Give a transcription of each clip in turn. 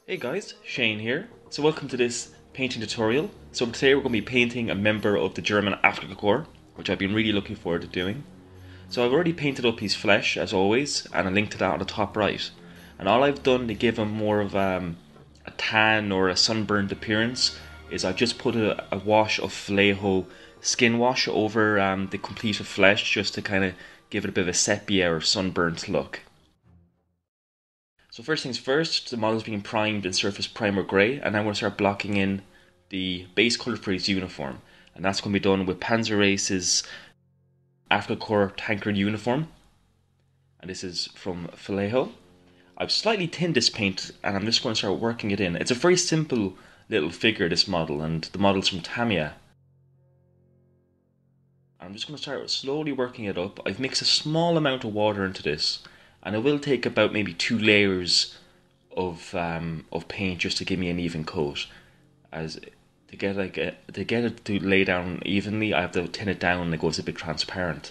Hey guys, Shane here. So welcome to this painting tutorial. So today we're going to be painting a member of the German Africa Korps, which I've been really looking forward to doing. So I've already painted up his flesh as always, and a link to that on the top right. And all I've done to give him more of a tan or a sunburned appearance is I've just put a wash of Vallejo skin wash over the completed flesh just to kind of give it a bit of a sepia or sunburnt look. So first things first, the model's being primed in surface primer grey, and I'm going to start blocking in the base colour for his uniform. And that's going to be done with Panzer Ace's Africa Korps tankard uniform. And this is from Vallejo. I've slightly thinned this paint, and I'm just going to start working it in. It's a very simple little figure, this model, and the model's from Tamiya. I'm just going to start slowly working it up. I've mixed a small amount of water into this, and it will take about maybe 2 layers of paint just to give me an even coat. As to get it to lay down evenly, I have to thin it down and it goes a bit transparent.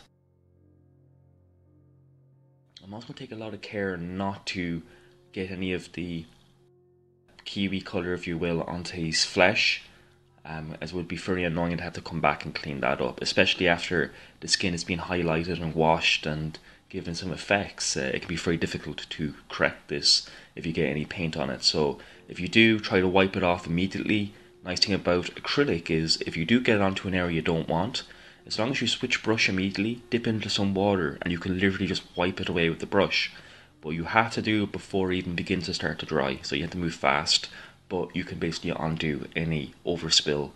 I'm also going to take a lot of care not to get any of the kiwi colour, if you will, onto his flesh, as it would be very annoying to have to come back and clean that up, especially after the skin has been highlighted and washed and given some effects. It can be very difficult to correct this if you get any paint on it. So if you do, try to wipe it off immediately. Nice thing about acrylic is if you do get it onto an area you don't want, as long as you switch brush immediately, dip into some water and you can literally just wipe it away with the brush. But you have to do it before it even begins to start to dry, so you have to move fast, but you can basically undo any overspill.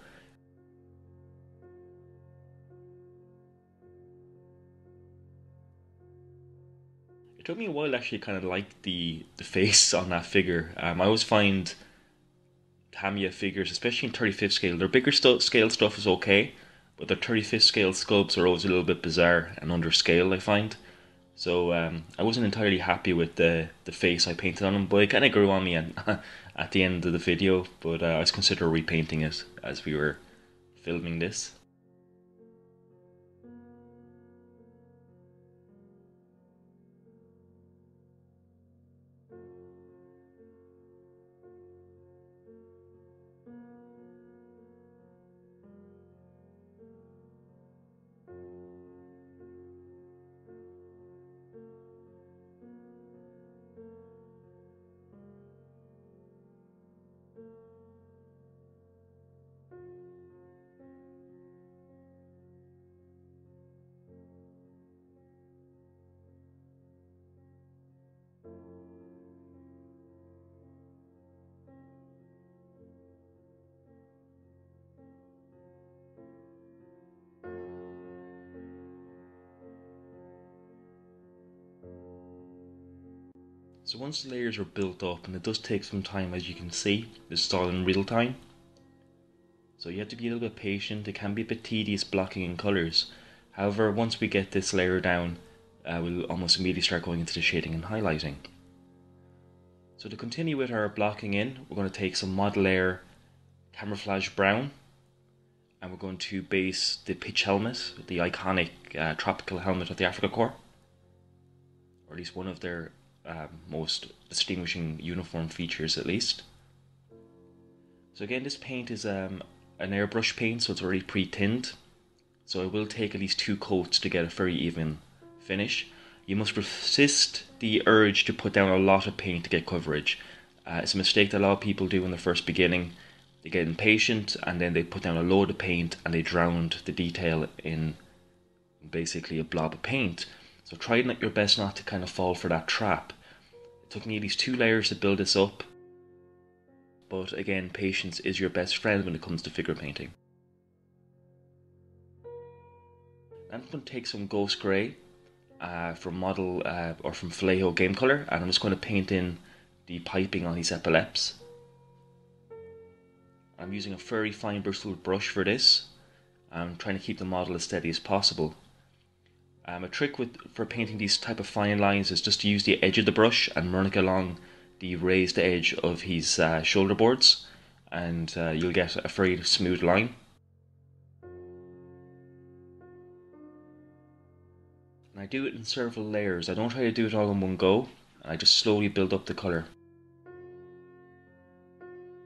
It took me a while to actually kind of like the face on that figure. I always find Tamiya figures, especially in 35th scale, their bigger scale stuff is okay, but their 35th scale sculpts are always a little bit bizarre and under scale, I find. So I wasn't entirely happy with the face I painted on him, but it kind of grew on me at the end of the video. But I was considering repainting it as we were filming this. So once the layers are built up, and it does take some time, as you can see, this is all in real time. So you have to be a little bit patient. It can be a bit tedious blocking in colours. However, once we get this layer down, we'll almost immediately start going into the shading and highlighting. So to continue with our blocking in, we're going to take some Model Air Camouflage Brown, and we're going to base the pitch helmet, the iconic tropical helmet of the Africa Korps, or at least one of their most distinguishing uniform features at least. So again, this paint is an airbrush paint, so it's already pre-tinned, so it will take at least 2 coats to get a very even finish. You must resist the urge to put down a lot of paint to get coverage. It's a mistake that a lot of people do in the first beginning. They get impatient and then they put down a load of paint and they drown the detail in basically a blob of paint. So try your best not to kind of fall for that trap. It took me at least 2 layers to build this up, but again, patience is your best friend when it comes to figure painting. I'm going to take some Ghost Grey from from Vallejo Game Color, and I'm just going to paint in the piping on these epaulets. I'm using a very fine bristled brush for this. I'm trying to keep the model as steady as possible. A trick for painting these type of fine lines is just to use the edge of the brush and run it along the raised edge of his shoulder boards, and you'll get a very smooth line. And I do it in several layers. I don't try to do it all in one go. I just slowly build up the colour.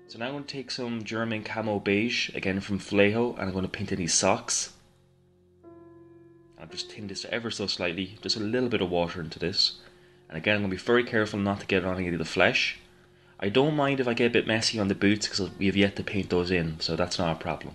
So now I'm going to take some German camo beige, again from Flejo, and I'm going to paint in these socks. I'll just tint this ever so slightly, just a little bit of water into this. And again, I'm going to be very careful not to get on any of the flesh. I don't mind if I get a bit messy on the boots because we have yet to paint those in, so that's not a problem.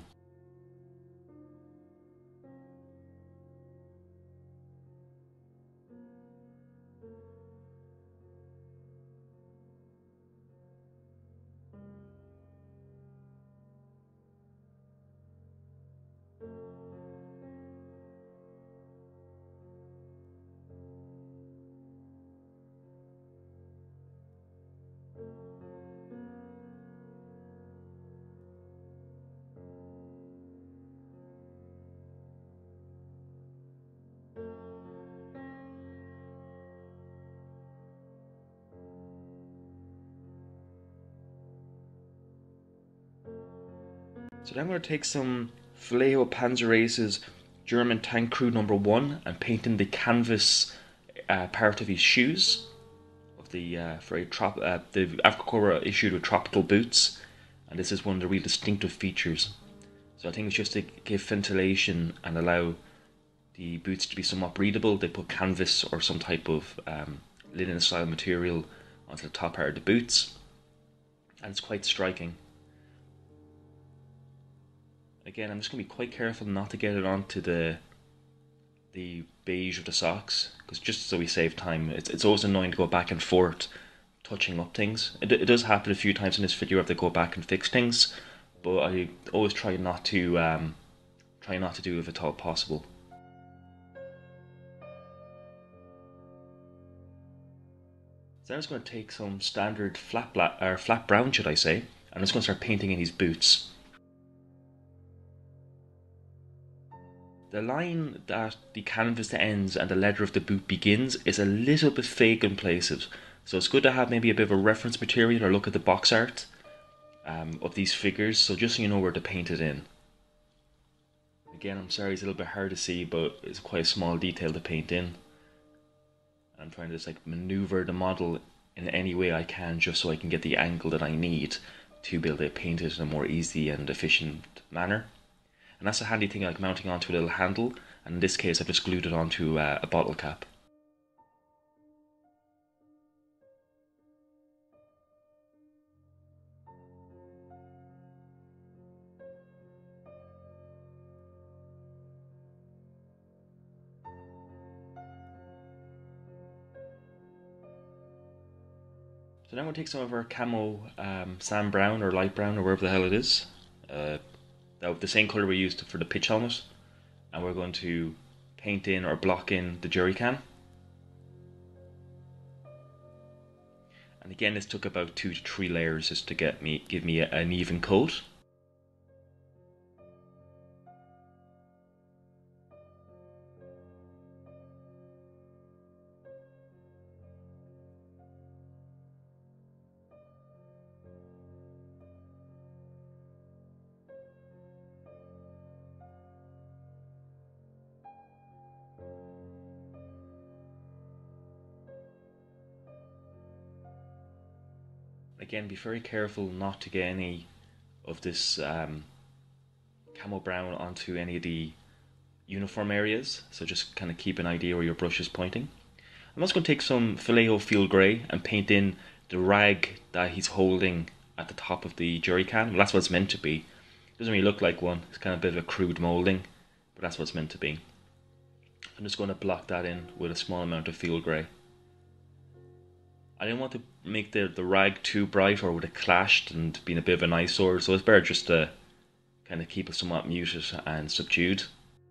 So now I'm going to take some Vallejo Panzerace's German Tank Crew #1 and paint in the canvas part of his shoes of the the Africa Korps issued with tropical boots, and this is one of the real distinctive features. So I think it's just to give ventilation and allow the boots to be somewhat breathable. They put canvas or some type of linen style material onto the top part of the boots, and it's quite striking. Again, I'm just going to be quite careful not to get it onto the beige of the socks, because just so we save time, it's always annoying to go back and forth touching up things. It does happen a few times in this video. I have to go back and fix things, but I always try not to do it if at all possible. So I'm just going to take some standard flat brown, should I say, and I'm just going to start painting in these boots. The line that the canvas ends and the leather of the boot begins is a little bit fake in places, so it's good to have maybe a bit of a reference material or look at the box art of these figures, so just so you know where to paint it in. Again, I'm sorry it's a little bit hard to see, but it's quite a small detail to paint in. I'm trying to just like maneuver the model in any way I can just so I can get the angle that I need to be able to paint it in a more easy and efficient manner. And that's a handy thing, like mounting onto a little handle, and in this case I've just glued it onto a bottle cap. So now I'm going to take some of our camo sand brown or light brown or wherever the hell it is, the same colour we used for the pitch helmet, and we're going to paint in or block in the jerry can. And again, this took about 2 to 3 layers just to give me an even coat. Again, be very careful not to get any of this camo brown onto any of the uniform areas, so just kind of keep an idea where your brush is pointing. I'm also going to take some Vallejo Field Grey and paint in the rag that he's holding at the top of the jerry can. Well, that's what it's meant to be. It doesn't really look like one, it's kind of a bit of a crude moulding, but that's what it's meant to be. I'm just going to block that in with a small amount of Field Grey. I didn't want to make the rag too bright or would have clashed and been a bit of an eyesore, so it's better just to kind of keep it somewhat muted and subdued.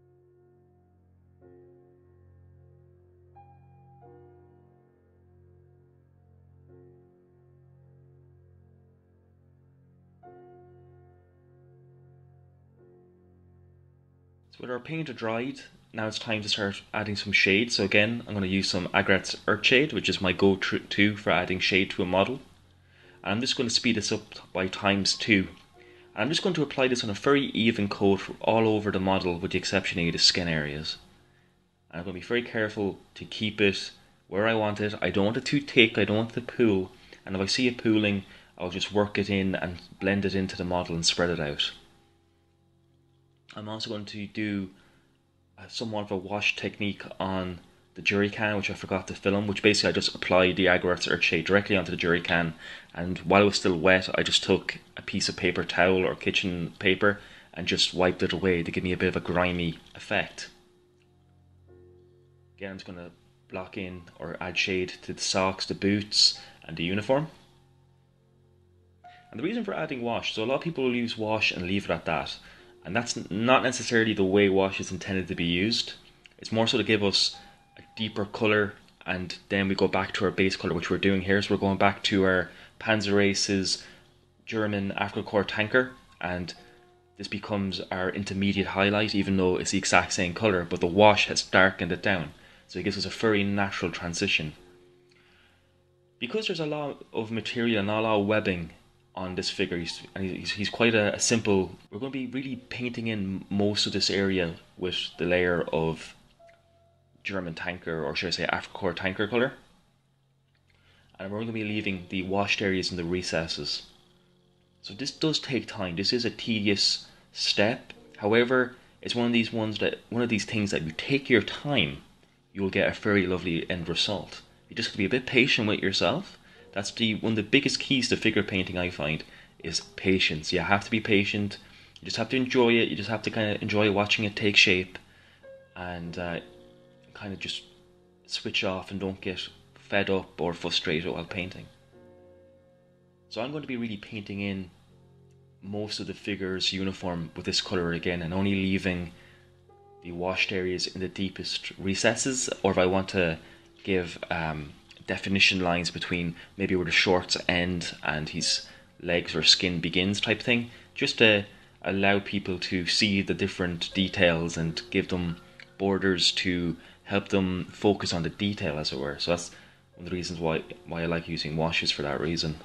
So with our paint dried, now it's time to start adding some shade. So again, I'm going to use some Agrat's Earthshade, which is my go-to for adding shade to a model. And I'm just going to speed this up by ×2. And I'm just going to apply this on a very even coat all over the model with the exception of the skin areas. And I'm going to be very careful to keep it where I want it. I don't want it too thick, I don't want it to pool. And if I see it pooling, I'll just work it in and blend it into the model and spread it out. I'm also going to do somewhat of a wash technique on the jerry can, which I forgot to film, which basically I just applied the Agro Arts Earth Shade directly onto the jerry can, and while it was still wet I just took a piece of paper towel or kitchen paper and just wiped it away to give me a bit of a grimy effect. Again, I'm just going to block in or add shade to the socks, the boots and the uniform. And the reason for adding wash, so a lot of people will use wash and leave it at that, and that's not necessarily the way wash is intended to be used. It's more so to give us a deeper colour, and then we go back to our base colour, which we're doing here. So we're going back to our Panzer Race's German Africa Korps tanker, and this becomes our intermediate highlight, even though it's the exact same colour, but the wash has darkened it down. So it gives us a very natural transition. Because there's a lot of material and a lot of webbing on this figure, he's quite a simple. We're going to be really painting in most of this area with the layer of German tanker, or should I say Africa Korps tanker colour, and we're going to be leaving the washed areas in the recesses. So this does take time. This is a tedious step. However, it's one of these things that you take your time, you will get a very lovely end result. You just have to be a bit patient with yourself. That's one of the biggest keys to figure painting, I find, is patience. You have to be patient. You just have to enjoy it. You just have to kind of enjoy watching it take shape, and kind of just switch off and don't get fed up or frustrated while painting. So I'm going to be really painting in most of the figure's uniform with this colour again, and only leaving the washed areas in the deepest recesses, or if I want to give definition lines between maybe where the shorts end and his legs or skin begins type thing, just to allow people to see the different details and give them borders to help them focus on the detail, as it were. So that's one of the reasons why I like using washes, for that reason.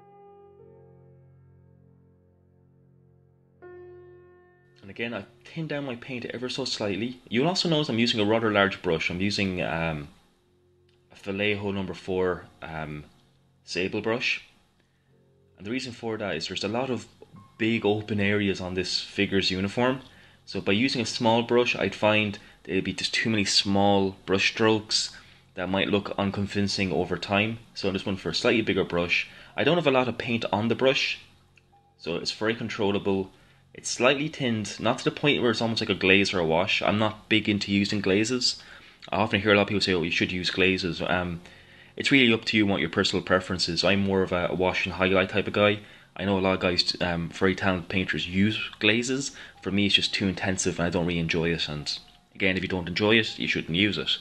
And again, I've thinned down my paint ever so slightly. You'll also notice I'm using a rather large brush. I'm using a Vallejo number 4 sable brush, and the reason for that is there's a lot of big open areas on this figure's uniform. So by using a small brush, I'd find there'd be just too many small brush strokes that might look unconvincing over time. So I just went for a slightly bigger brush. I don't have a lot of paint on the brush, so it's very controllable. It's slightly thinned, not to the point where it's almost like a glaze or a wash. I'm not big into using glazes. I often hear a lot of people say, oh, you should use glazes. It's really up to you what your personal preference is. I'm more of a wash and highlight type of guy. I know a lot of guys, very talented painters, use glazes. For me, it's just too intensive and I don't really enjoy it. And again, if you don't enjoy it, you shouldn't use it.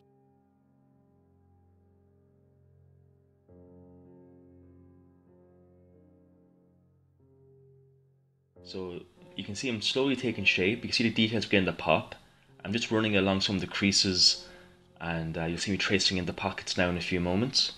So you can see I'm slowly taking shape. You can see the details beginning to pop. I'm just running along some of the creases, and you'll see me tracing in the pockets now in a few moments.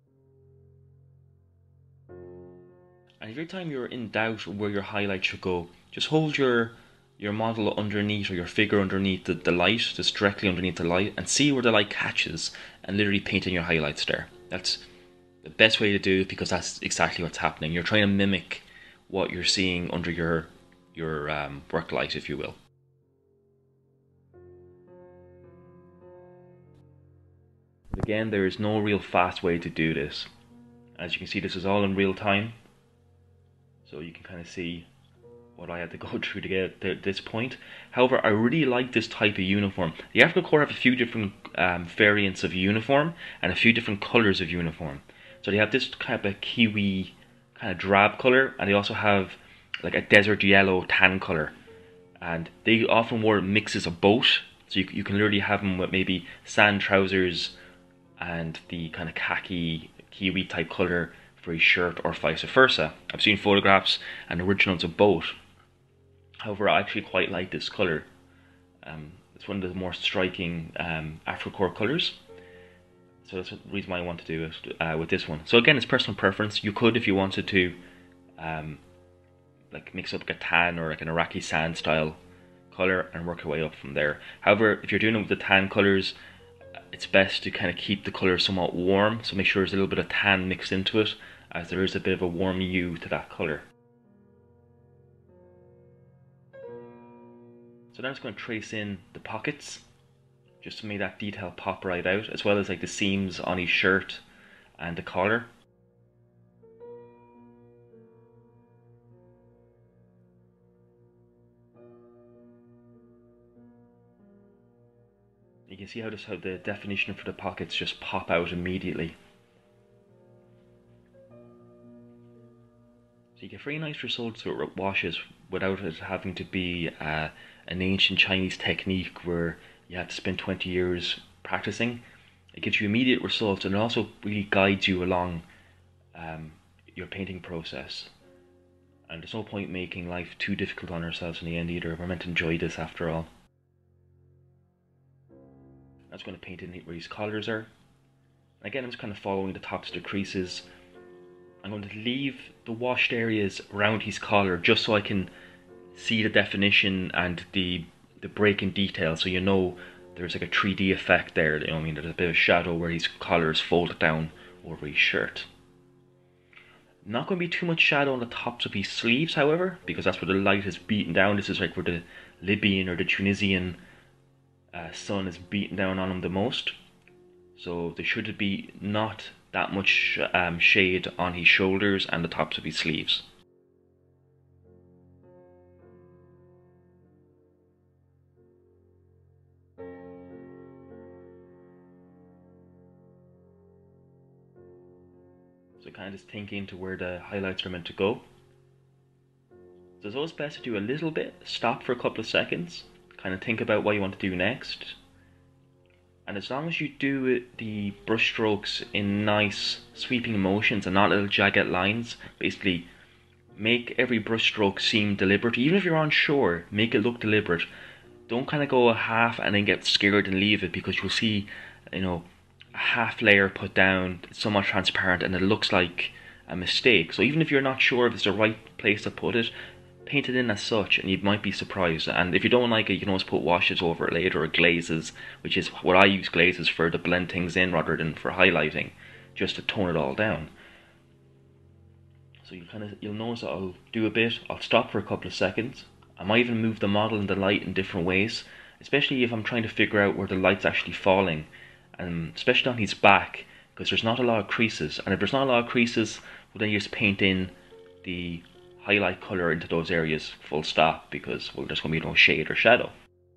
And every time you're in doubt where your highlight should go, just hold your model underneath, or your figure underneath the light, just directly underneath the light, and see where the light catches, and literally paint in your highlights there. That's the best way to do it, because that's exactly what's happening. You're trying to mimic what you're seeing under your work light, if you will. Again, there is no real fast way to do this. As you can see, this is all in real time, so you can kind of see what I had to go through to get to this point. However, I really like this type of uniform. The Africa Korps have a few different variants of uniform and a few different colours of uniform. So they have this kind of a kiwi kind of drab colour, and they also have like a desert yellow tan colour. And they often wear mixes of both, so you can literally have them with maybe sand trousers and the kind of khaki kiwi type colour for a shirt, or vice versa. I've seen photographs and originals of both. However, I actually quite like this colour. It's one of the more striking Africa Korps colours. So that's the reason why I want to do it with this one. So again, it's personal preference. You could, if you wanted to, like mix up like a tan or like an Iraqi sand style colour and work your way up from there. However, if you're doing it with the tan colours, it's best to kind of keep the colour somewhat warm. So make sure there's a little bit of tan mixed into it, as there is a bit of a warm hue to that colour. So now I'm just going to trace in the pockets, just to make that detail pop right out, as well as like the seams on his shirt and the collar. You can see how the definition for the pockets just pop out immediately. So you get very nice results with washes without it having to be an ancient Chinese technique where you have to spend 20 years practicing. It gives you immediate results, and it also really guides you along your painting process. And there's no point making life too difficult on ourselves in the end either. We're meant to enjoy this after all. I'm just going to paint in where his collars are. Again, I'm just kind of following the tops of the creases. I'm going to leave the washed areas around his collar just so I can see the definition and the break in detail, so you know there's like a 3D effect there. You know what I mean? There's a bit of shadow where his collar is folded down over his shirt. Not going to be too much shadow on the tops of his sleeves, however, because that's where the light is beaten down. This is like where the Libyan or the Tunisian sun is beaten down on him the most. So there should be not that much shade on his shoulders and the tops of his sleeves. So kind of just think into where the highlights are meant to go. So it's always best to do a little bit, stop for a couple of seconds, kind of think about what you want to do next. And as long as you do the brush strokes in nice sweeping motions and not little jagged lines, basically make every brush stroke seem deliberate. Even if you're unsure, make it look deliberate. Don't kind of go a half and then get scared and leave it, because you'll see, you know, a half layer put down, it's somewhat transparent, and it looks like a mistake. So even if you're not sure if it's the right place to put it, paint it in as such and you might be surprised. And if you don't like it, you can always put washes over it later, or glazes, which is what I use glazes for, to blend things in rather than for highlighting, just to tone it all down. So you'll notice that I'll do a bit, I'll stop for a couple of seconds. I might even move the model and the light in different ways, especially if I'm trying to figure out where the light's actually falling, and especially on his back, because there's not a lot of creases. And if there's not a lot of creases, well, then you just paint in the highlight colour into those areas full stop, because, well, there's going to be no shade or shadow.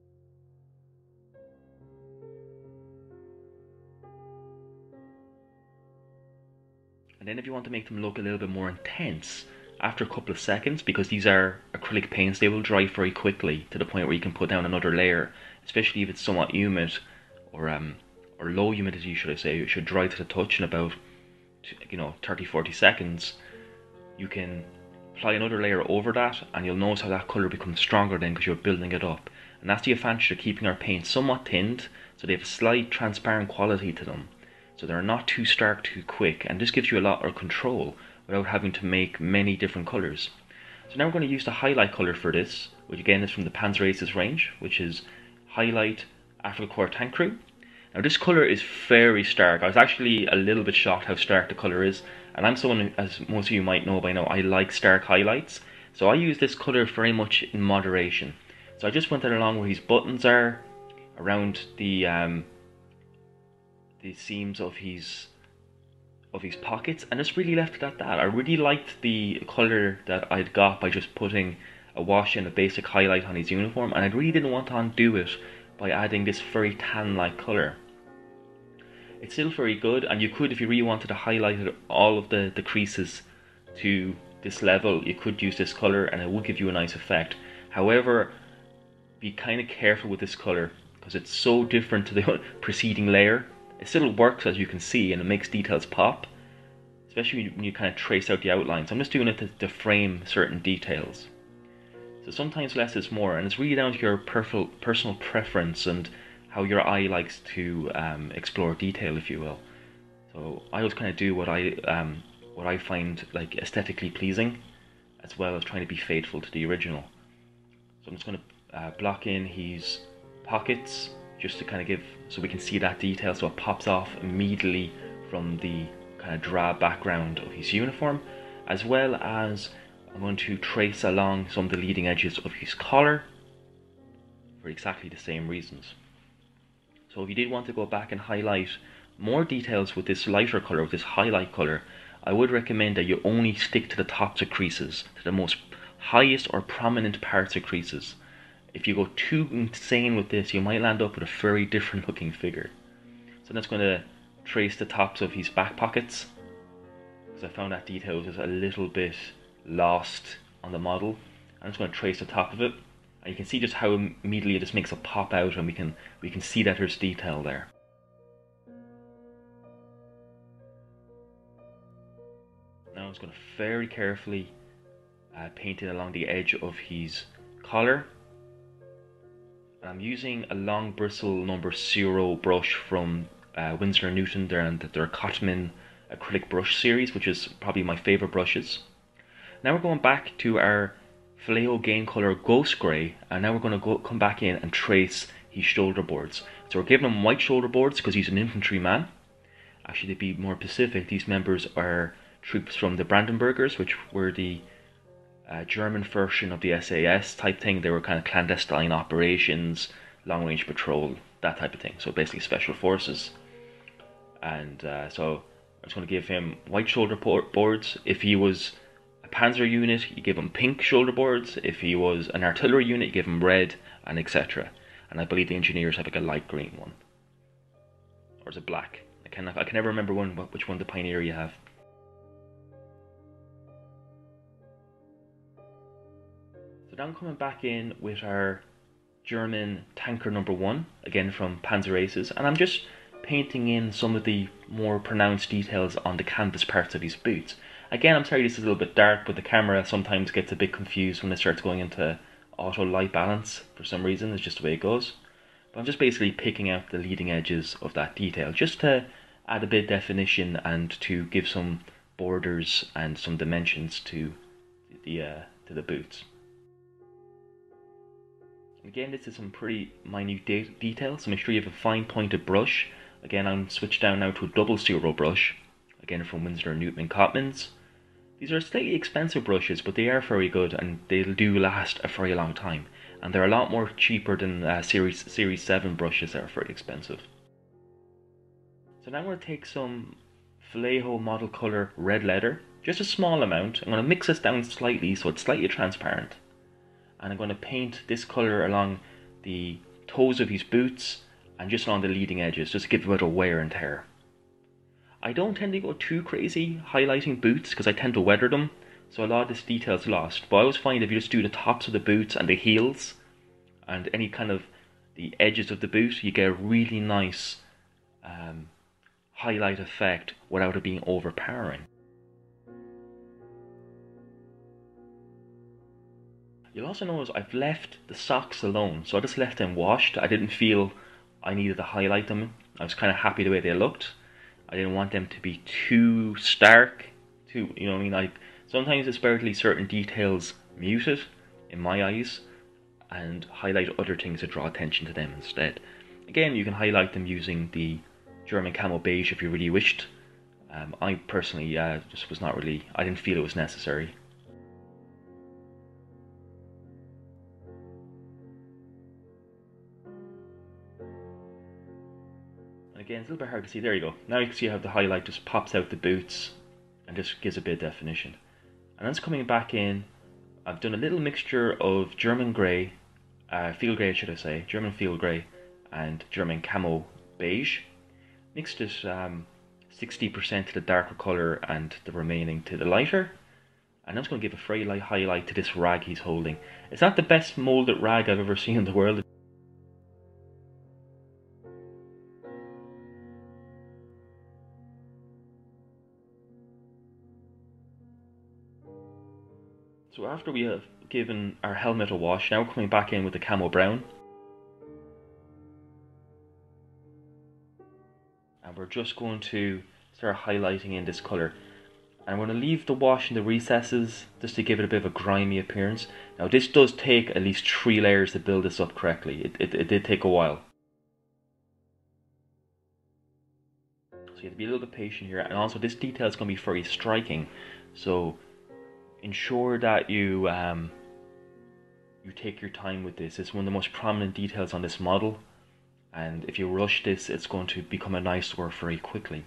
And then if you want to make them look a little bit more intense, after a couple of seconds, because these are acrylic paints, they will dry very quickly to the point where you can put down another layer, especially if it's somewhat humid, or low humidity should I say. It should dry to the touch in about 30-40 seconds. You can apply another layer over that, and you'll notice how that colour becomes stronger then, because you're building it up. And that's the advantage of keeping our paints somewhat thinned, so they have a slight transparent quality to them, so they're not too stark too quick, and this gives you a lot of control without having to make many different colours. So now we're going to use the highlight colour for this, which again is from the Panzer Aces range, which is Highlight Africa Korps Tank Crew. Now this colour is very stark. I was actually a little bit shocked how stark the colour is, and I'm someone who, as most of you might know by now, I like stark highlights. So I use this colour very much in moderation. So I just went along where his buttons are, around the seams of his pockets, and just really left it at that. I really liked the colour that I'd got by just putting a wash and a basic highlight on his uniform, and I really didn't want to undo it by adding this very tan-like colour. It's still very good, and you could, if you really wanted to highlight all of the creases to this level, you could use this colour and it would give you a nice effect. However, be kind of careful with this colour, because it's so different to the preceding layer. It still works, as you can see, and it makes details pop, especially when you kind of trace out the outlines. I'm just doing it to frame certain details. So sometimes less is more, and it's really down to your personal preference and how your eye likes to explore detail, if you will. So I always kind of do what I find like aesthetically pleasing, as well as trying to be faithful to the original. So I'm just going to block in his pockets, just to kind of give, so we can see that detail, so it pops off immediately from the kind of drab background of his uniform, as well as I'm going to trace along some of the leading edges of his collar for exactly the same reasons. So if you did want to go back and highlight more details with this lighter colour, with this highlight colour, I would recommend that you only stick to the tops of creases, to the most highest or prominent parts of creases. If you go too insane with this, you might land up with a very different looking figure. So that's going to trace the tops of his back pockets, because I found that detail was a little bit lost on the model. I'm just going to trace the top of it, and you can see just how immediately it just makes it pop out, and we can see that there's detail there. Now I'm just going to very carefully paint it along the edge of his collar. And I'm using a long bristle number 0 brush from Winsor & Newton. They're a Cotman acrylic brush series, which is probably my favourite brushes. Now we're going back to our Vallejo Game Colour Ghost Grey, and now we're going to come back in and trace his shoulder boards. So we're giving him white shoulder boards because he's an infantryman. Actually, to be more specific, these members are troops from the Brandenburgers, which were the German version of the SAS type thing. They were kind of clandestine operations, long range patrol, that type of thing. So basically special forces. And so I'm just going to give him white shoulder boards. If he was a panzer unit, you give him pink shoulder boards. If he was an artillery unit, you give him red, and etc. And I believe the engineers have like a light green one, or is it black? I can never remember which one the Pioneer you have. So now I'm coming back in with our German tanker number 1, again from Panzer Aces, and I'm just painting in some of the more pronounced details on the canvas parts of his boots. Again, I'm sorry this is a little bit dark, but the camera sometimes gets a bit confused when it starts going into auto light balance for some reason. It's just the way it goes. But I'm just basically picking out the leading edges of that detail, just to add a bit of definition and to give some borders and some dimensions to the boots. Again, this is some pretty minute detail, so make sure you have a fine pointed brush. Again, I'm switched down now to a double 0 brush, again from Winsor & Newton Cotmans. These are slightly expensive brushes, but they are very good and they do last a very long time. And they're a lot more cheaper than Series 7 brushes that are very expensive. So now I'm going to take some Vallejo model colour red leather, just a small amount. I'm going to mix this down slightly so it's slightly transparent. And I'm going to paint this colour along the toes of his boots and just along the leading edges, just to give it a bit of wear and tear. I don't tend to go too crazy highlighting boots because I tend to weather them, so a lot of this detail is lost. But I always find if you just do the tops of the boots and the heels and any kind of the edges of the boot, you get a really nice highlight effect without it being overpowering. You'll also notice I've left the socks alone, so I just left them washed. I didn't feel I needed to highlight them. I was kind of happy the way they looked. I didn't want them to be too stark, you know what I mean? Sometimes it's better to leave certain details muted, in my eyes, and highlight other things to draw attention to them instead. Again, you can highlight them using the German camo beige if you really wished. I personally just was not really, I didn't feel it was necessary. Again, it's a little bit hard to see. There you go. Now you can see how the highlight just pops out the boots and just gives a bit of definition. And then it's coming back in. I've done a little mixture of German grey, field grey should I say, German field grey and German camo beige. Mixed it 60% to the darker colour and the remaining to the lighter. And I'm just going to give a very light highlight to this rag he's holding. It's not the best moulded rag I've ever seen in the world. So after we have given our helmet a wash, now we're coming back in with the camo brown. And we're just going to start highlighting in this colour. And I'm going to leave the wash in the recesses just to give it a bit of a grimy appearance. Now this does take at least 3 layers to build this up correctly. It did take a while. So you have to be a little bit patient here, and also this detail is going to be very striking. So ensure that you take your time with this. It's one of the most prominent details on this model, and if you rush this, it's going to become an eyesore very quickly.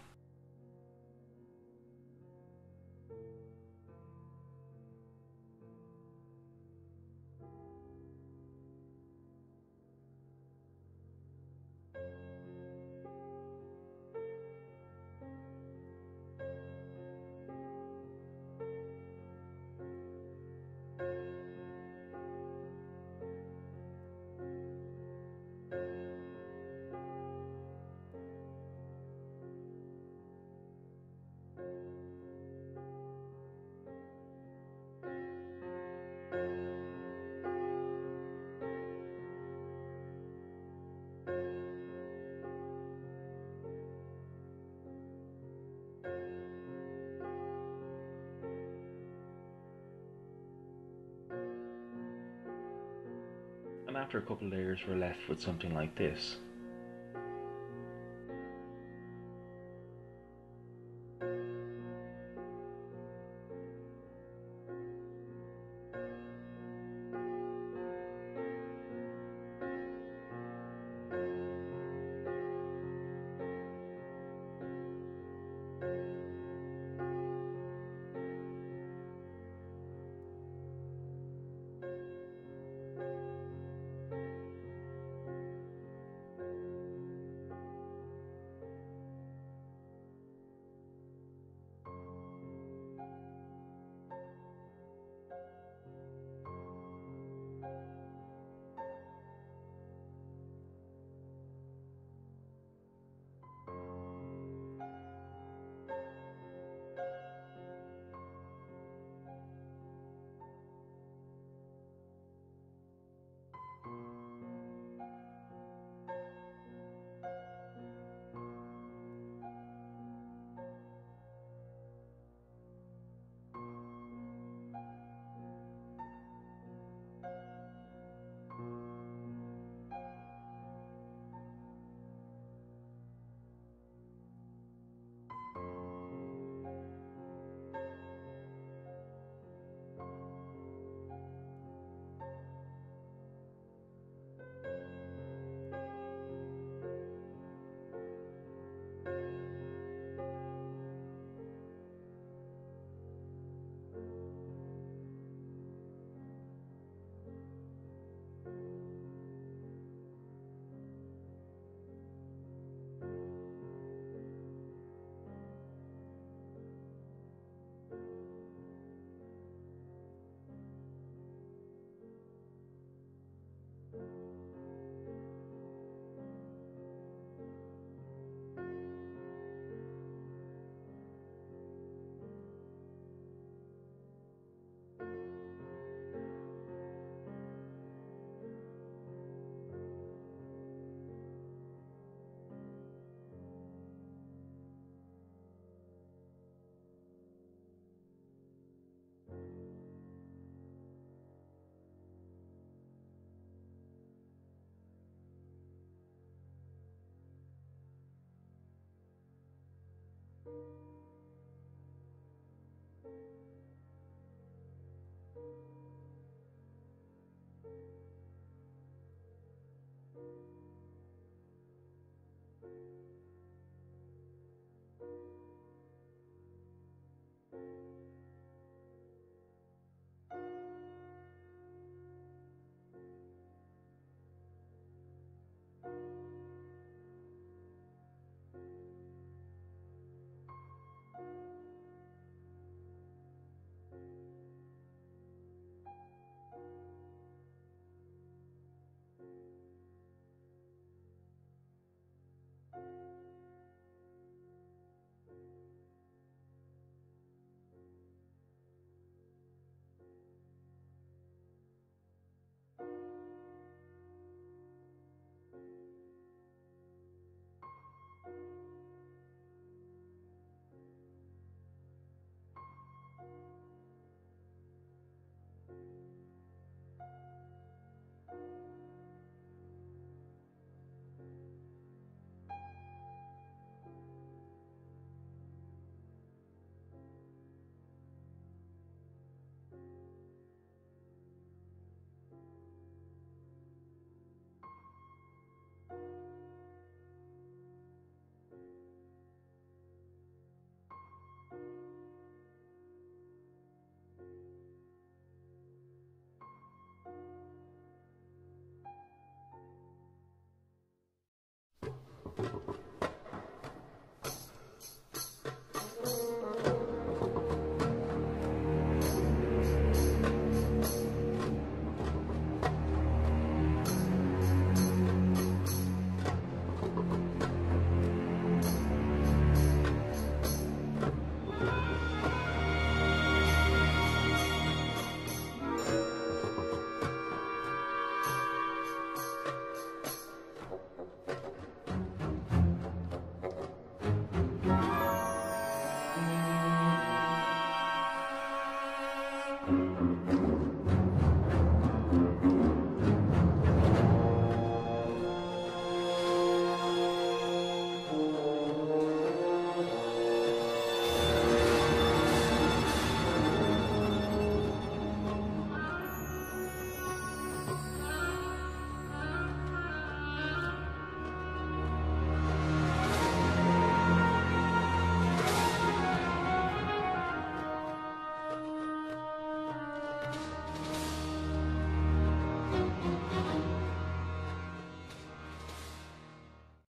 And after a couple of layers, we're left with something like this.